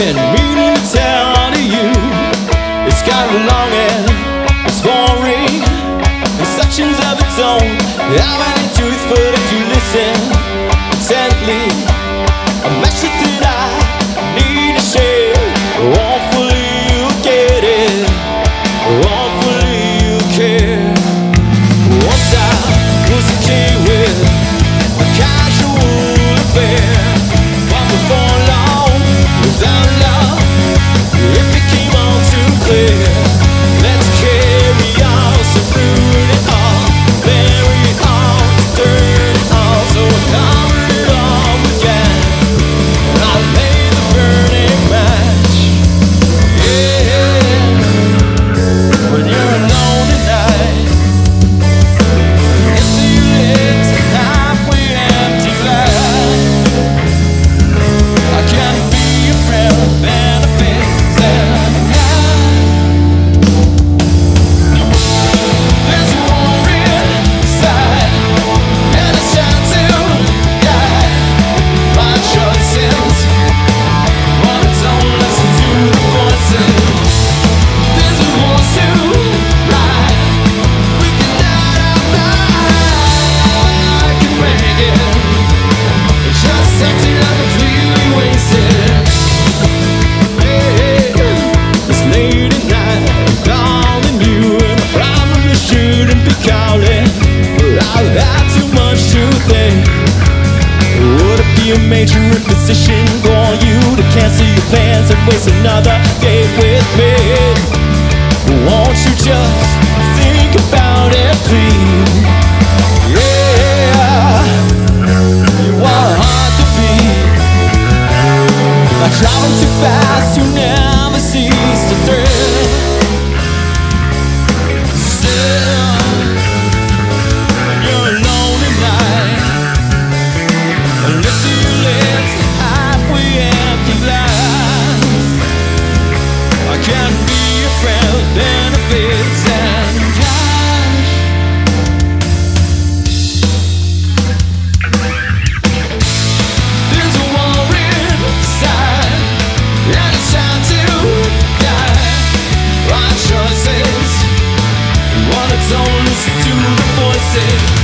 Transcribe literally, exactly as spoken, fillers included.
been meaning to tell to you. It's got a long and it's boring, and sections of its own have any truth, but if you listen intently, a message that I need to share. Hopefully you'll get it, hopefully you'll care. Once I was a kid with a casual affair, but before long, without love, it became all too clear. Let's carry on, so ruin it all, bury it all, turn it all, so I cover it all again, and I'll lay the burning match. Yeah, when you're alone at night, you see your lips and halfway empty glass. I can be your friend, benefits and life. There's a war inside, and it's trying to guide my choices. But don't listen to the voices. There's a war to ride. We can light our light. I can make it. It's just something I'm completely wasted. Hey, it's late at night, I'm calling you, and I probably shouldn't be calling, but I've had too much to think. Would it be a major imposition for you to cancel your plans and waste another day with me? Won't you just think about it, please? Yeah, you are hard to beat. I travel too fast, you never cease to thrill. Still, when you're alone at night, and lift your lips to halfway empty glass, I can be your friend, benefits and cash. There's a war inside, and it's time to guide my choices. Wanna don't listen to the voices.